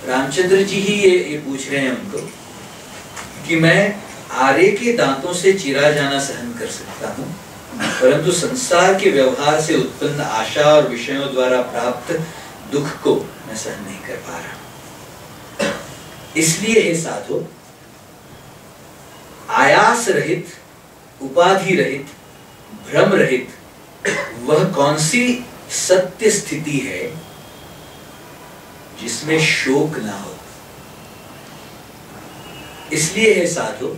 रामचंद्र जी ही ये पूछ रहे हैं उनको कि मैं आरे के दांतों से चीरा जाना सहन कर सकता हूँ, परंतु संसार के व्यवहार से उत्पन्न आशा और विषयों द्वारा प्राप्त दुख को मैं सहन नहीं कर पा रहा। इसलिए हे साधो, आयास रहित, उपाधि रहित, भ्रम रहित वह कौन सी सत्य स्थिति है जिसमें शोक ना हो। इसलिए हे साधो,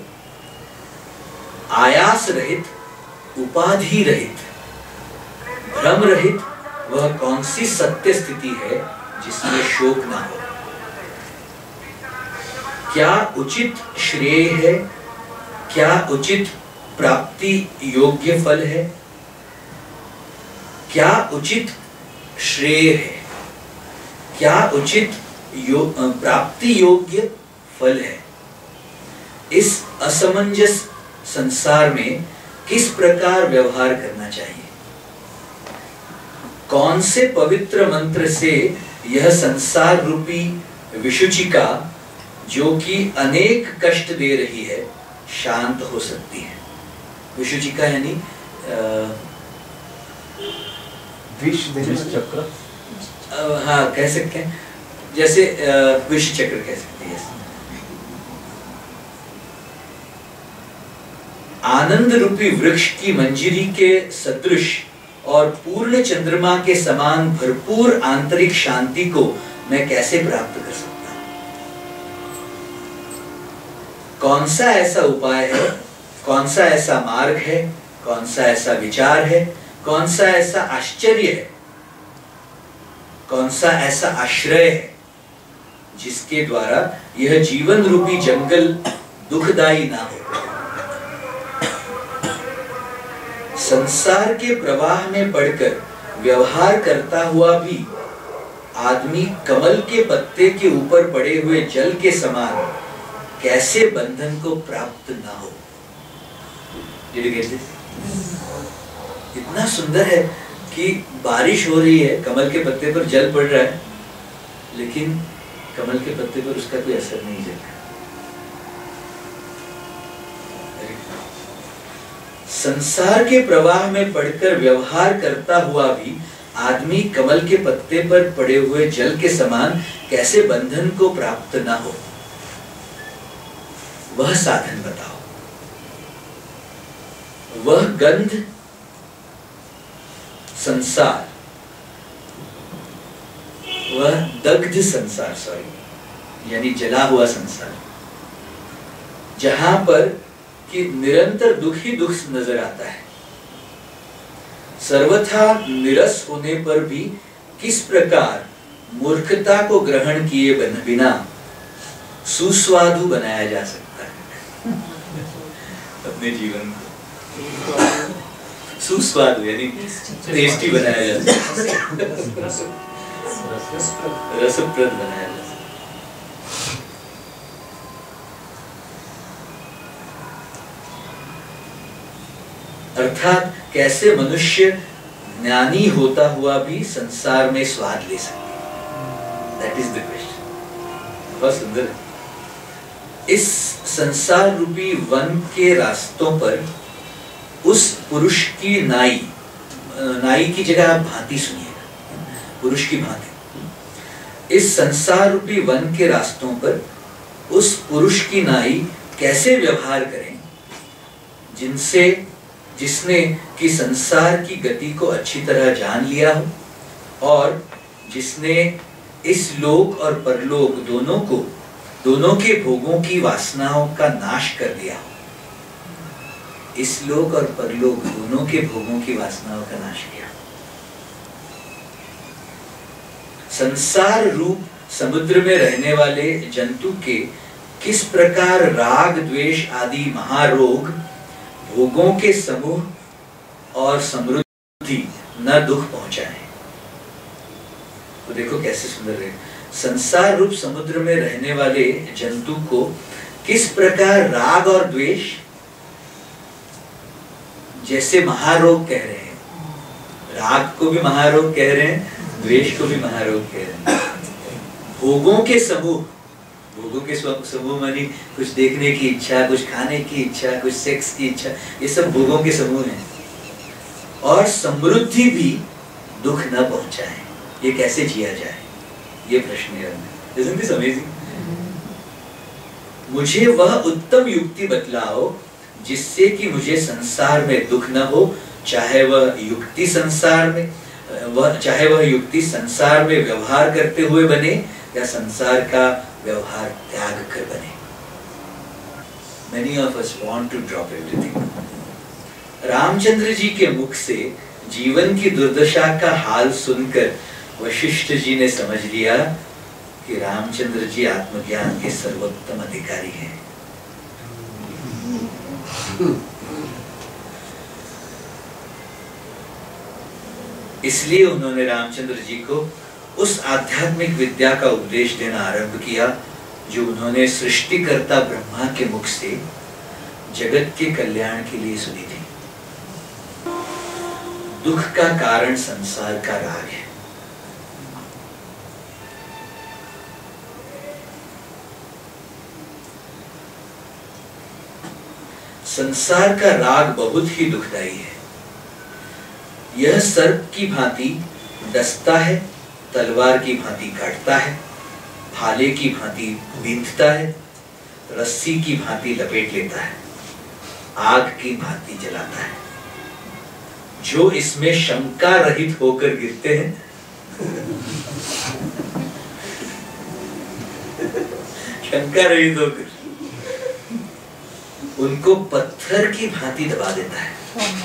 आयास रहित, उपाधि रहित, भ्रम रहित वह कौन सी सत्य स्थिति है जिसमें शोक ना हो। क्या उचित श्रेय है, क्या उचित प्राप्ति योग्य फल है, क्या उचित श्रेय है, क्या उचित प्राप्ति योग्य फल है। इस असमंजस संसार में किस प्रकार व्यवहार करना चाहिए। कौन से पवित्र मंत्र से यह संसार रूपी विषुचिका, जो कि अनेक कष्ट दे रही है, शांत हो सकती है। विषुचिका यानी विष चक्र, हाँ कह सकते हैं, जैसे विष चक्र कह सकते हैं। आनंद रूपी वृक्ष की मंजरी के सदृश और पूर्ण चंद्रमा के समान भरपूर आंतरिक शांति को मैं कैसे प्राप्त कर सकता हूं। कौन सा ऐसा उपाय है, कौन सा ऐसा मार्ग है, कौन सा ऐसा विचार है, कौन सा ऐसा आश्चर्य है, कौन सा ऐसा आश्रय है जिसके द्वारा यह जीवन रूपी जंगल दुखदायी ना हो। संसार के प्रवाह में पड़कर व्यवहार करता हुआ भी आदमी कमल के पत्ते के ऊपर पड़े हुए जल के समान कैसे बंधन को प्राप्त ना हो। इतना सुंदर है कि बारिश हो रही है, कमल के पत्ते पर जल पड़ रहा है, लेकिन कमल के पत्ते पर उसका कोई असर नहीं जल रहा। संसार के प्रवाह में पड़कर व्यवहार करता हुआ भी आदमी कमल के पत्ते पर पड़े हुए जल के समान कैसे बंधन को प्राप्त ना हो, वह साधन बताओ। वह गंध संसार, वह दग्ध संसार, सॉरी यानी जला हुआ संसार, जहां पर कि निरंतर दुख ही दुख नजर आता है, सर्वथा निरस होने पर भी किस प्रकार मूर्खता को ग्रहण किए बिना सुस्वादु बनाया जा सकता है। अपने जीवन को सुस्वादु यानी टेस्टी बनाया जा सकता है, रसप्रद बनाया जा सकता है। अर्थात कैसे मनुष्य ज्ञानी होता हुआ भी संसार में स्वाद ले सकते हैं। That is the question। बहुत सुंदर है। इस संसार रूपी वन के रास्तों पर उस पुरुष की नाई, नाई की जगह आप भांति सुनिएगा, पुरुष की भांति। इस संसार रूपी वन के रास्तों पर उस पुरुष की नाई कैसे व्यवहार करें जिसने कि संसार की गति को अच्छी तरह जान लिया हो और जिसने इस लोक और परलोक दोनों के भोगों की वासनाओं का नाश कर दिया हो। इस लोक और परलोक दोनों के भोगों की वासनाओं का नाश किया। संसार रूप समुद्र में रहने वाले जंतु के किस प्रकार राग द्वेष आदि महारोग भोगों के समूह और समृद्धि न दुख पहुंचाए। तो देखो कैसे सुंदर है। संसार रूप समुद्र में रहने वाले जंतु को किस प्रकार राग और द्वेष, जैसे महारोग कह रहे हैं, राग को भी महारोग कह रहे हैं, द्वेष को भी महारोग कह रहे हैं। भोगों के समूह, भोगों के समूह मानी कुछ देखने की इच्छा, कुछ खाने की इच्छा, कुछ सेक्स की इच्छा, ये सब भोगों के समूह हैं। और समृद्धि भी दुख न पहुंचाए, ये कैसे जिया जाए, ये प्रश्न है। Isn't this amazing? मुझे वह उत्तम युक्ति बतलाओ जिससे कि मुझे संसार में दुख न हो, चाहे वह युक्ति संसार में व्यवहार करते हुए बने या संसार का व्यवहार त्याग कर बने। Many of us want to drop everything. Ramchandra ji के मुख से जीवन की दुर्दशा का हाल सुनकर वशिष्ठ जी ने समझ लिया कि रामचंद्र जी आत्मज्ञान के सर्वोत्तम अधिकारी हैं। इसलिए उन्होंने रामचंद्र जी को उस आध्यात्मिक विद्या का उपदेश देना आरंभ किया जो उन्होंने सृष्टिकर्ता ब्रह्मा के मुख से जगत के कल्याण के लिए सुनी थी। दुख का कारण संसार का राग है। संसार का राग बहुत ही दुखदाई है। यह सर्प की भांति डसता है, तलवार की भांति काटता है, भाले की भांति बींधता है, रस्सी की भांति लपेट लेता है, आग की भांति जलाता है। जो इसमें शंका रहित होकर गिरते हैं शंका रहित होकर उनको पत्थर की भांति दबा देता है।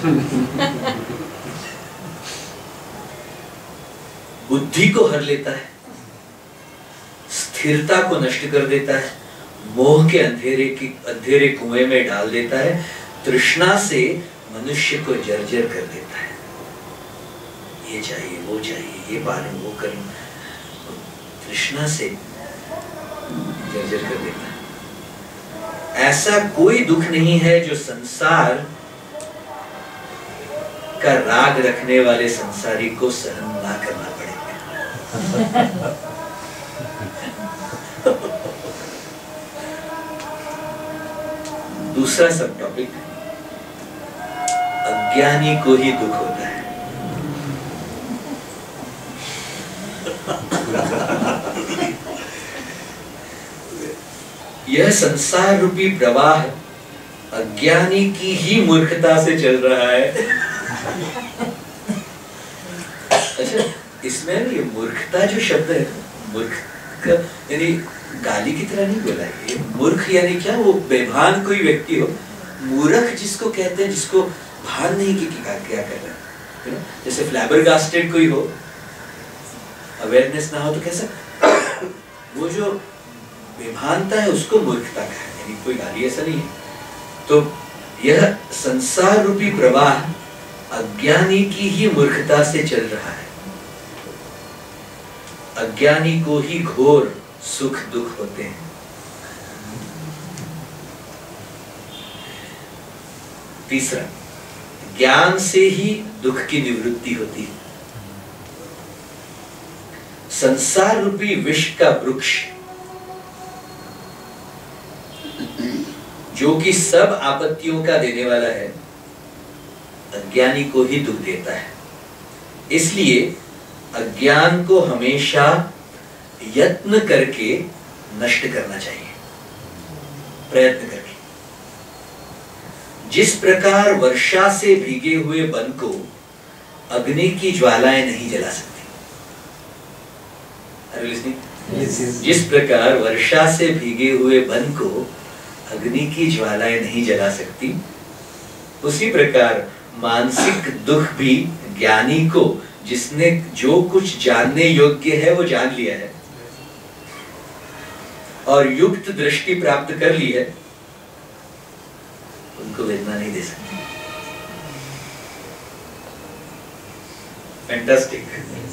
बुद्धि को हर लेता है, स्थिरता को नष्ट कर देता है, मोह के अंधेरे कुएं में डाल देता है, तृष्णा से मनुष्य को जर्जर कर देता है। ये चाहिए, वो चाहिए, ये पालूं, वो करूं, तृष्णा से जर्जर कर देता है। ऐसा कोई दुख नहीं है जो संसार का राग रखने वाले संसारी को सहन ना करना पड़े। दूसरा सब टॉपिक, अज्ञानी को ही दुख होता है। यह संसार रूपी प्रवाह अज्ञानी की ही मूर्खता से चल रहा है। अच्छा, इसमें ये मूर्खता जो शब्द है, मूर्ख यानी गाली की तरह नहीं बोला है। ये मूर्ख यानी क्या, वो बेभान कोई व्यक्ति हो। मूर्ख जिसको कहते हैं जिसको भान नहीं कि क्या कर रहा है। जैसे फ्लैबरगास्टेड कोई हो, अवेयरनेस ना हो तो कैसा, वो जो बेभानता है उसको मूर्खता का है, यानी कोई गाली ऐसा नहीं है। तो यह संसार रूपी प्रवाह अज्ञानी की ही मूर्खता से चल रहा है। अज्ञानी को ही घोर सुख दुख होते हैं। तीसरा, ज्ञान से ही दुख की निवृत्ति होती है। संसार रूपी विष का वृक्ष जो कि सब आपत्तियों का देने वाला है, अज्ञानी को ही दुख देता है। इसलिए अज्ञान को हमेशा यत्न करके नष्ट करना चाहिए, प्रयत्न करके। जिस प्रकार वर्षा से भीगे हुए वन को अग्नि की ज्वालाएं नहीं जला सकती, जिस प्रकार वर्षा से भीगे हुए वन को अग्नि की ज्वालाएं नहीं जला सकती, उसी प्रकार मानसिक दुख भी ज्ञानी को, जिसने जो कुछ जानने योग्य है वो जान लिया है और युक्त दृष्टि प्राप्त कर ली है, उनको वेदना नहीं दे सकती। फैंटास्टिक।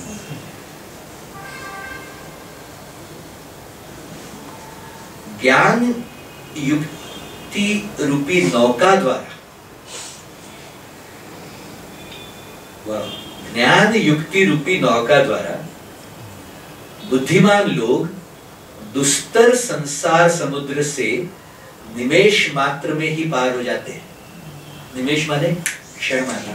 ज्ञान युक्ति रूपी नौका द्वारा, ज्ञान युक्ति रूपी नौका द्वारा बुद्धिमान लोग दुस्तर संसार समुद्र से निमेष मात्र में ही पार हो जाते हैं। निमेष माने क्षण मात्र।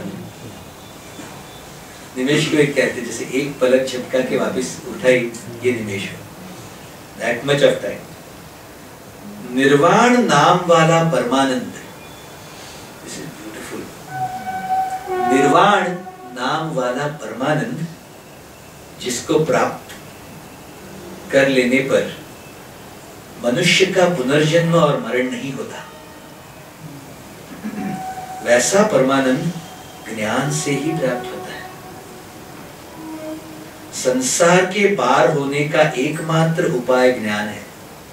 निमेष को एक कहते हैं, जैसे एक पलक झपका के वापस उठाई, ये निमेष है। That much of time. निर्वाण नाम वाला परमानंद, दिस इज ब्यूटीफुल। निर्वाण नाम वाला परमानंद जिसको प्राप्त कर लेने पर मनुष्य का पुनर्जन्म और मरण नहीं होता, वैसा परमानंद ज्ञान से ही प्राप्त होता है। संसार के पार होने का एकमात्र उपाय ज्ञान है,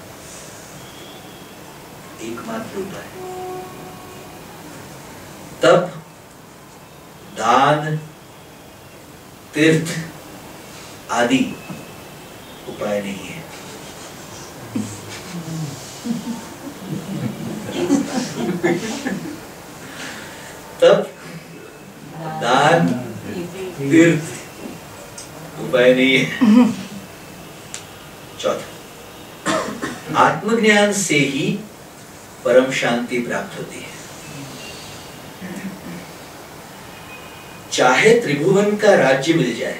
एकमात्र उपाय। तब दान, तीर्थ आदि उपाय नहीं है। तब दान, तीर्थ उपाय नहीं है। चौथा, आत्मज्ञान से ही परम शांति प्राप्त होती है। चाहे त्रिभुवन का राज्य मिल जाए,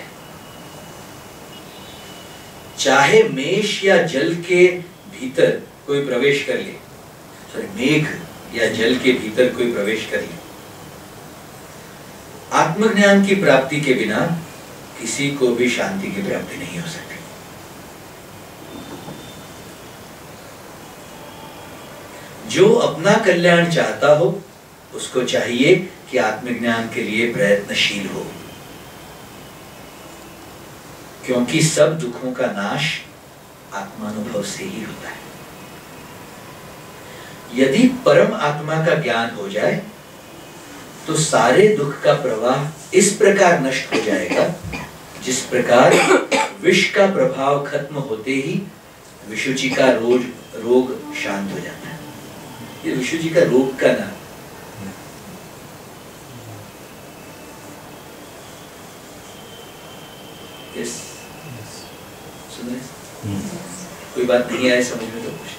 चाहे मेष या जल के भीतर कोई प्रवेश कर ले, सॉरी मेघ या जल के भीतर कोई प्रवेश कर ले, आत्मज्ञान की प्राप्ति के बिना किसी को भी शांति की प्राप्ति नहीं हो सकती। जो अपना कल्याण चाहता हो उसको चाहिए कि आत्मज्ञान के लिए प्रयत्नशील हो, क्योंकि सब दुखों का नाश आत्मानुभव से ही होता है। यदि परम आत्मा का ज्ञान हो जाए तो सारे दुख का प्रवाह इस प्रकार नष्ट हो जाएगा जिस प्रकार विष का प्रभाव खत्म होते ही विषुचि का रोग शांत हो जाता है। ये विषुचि का रोग का नाम, यस सुन रहे? कोई बात नहीं आए समझ में तो कुछ।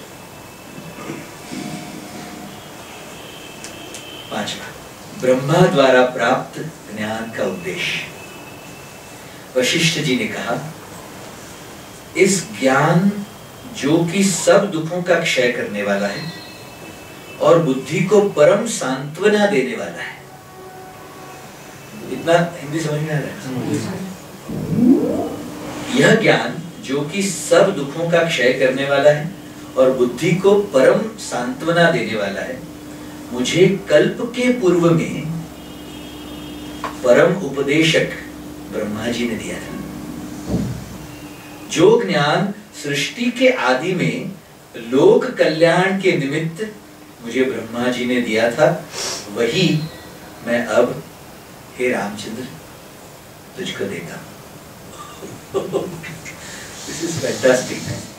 पांचवा, ब्रह्मा द्वारा प्राप्त ज्ञान का उद्देश्य। वशिष्ठ जी ने कहा, इस ज्ञान जो कि सब दुखों का क्षय करने वाला है और बुद्धि को परम सांत्वना देने वाला है। इतना हिंदी समझ में आ रहा है? यह ज्ञान जो कि सब दुखों का क्षय करने वाला है और बुद्धि को परम सांत्वना देने वाला है, मुझे कल्प के पूर्व में परम उपदेशक ब्रह्मा जी ने दिया था। जो ज्ञान सृष्टि के आदि में लोक कल्याण के निमित्त मुझे ब्रह्मा जी ने दिया था, वही मैं अब हे रामचंद्र तुझको देता हूं। This is fantastic.